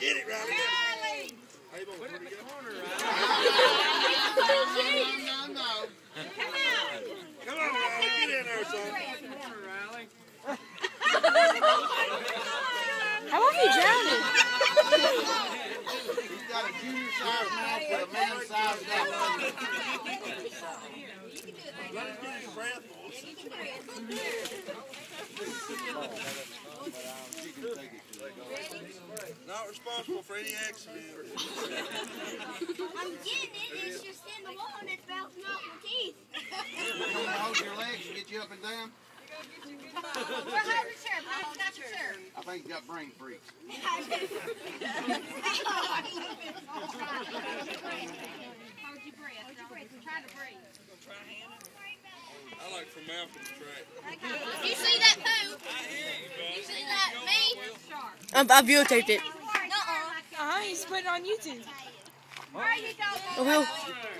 Get it, Riley. Put it in the corner, Riley. No. Come on, Riley. Get in there, son. Corner, Riley. How about he drowning? He's got a junior size mouth with a man size mouth. Let him get his breath, boys. Not responsible for any accident. I'm getting it. It's just in the wall and it's bouncing off my teeth. You want to hold your legs and get you up and down? Where's the sheriff? How's the sheriff? I think he's got brain freaks. Hold your breath. Try to breathe. I like from Malcolm's track. You see that poo? You see that me? I videotaped it. Nuh-uh. He's put it on YouTube. Where are you going? I will.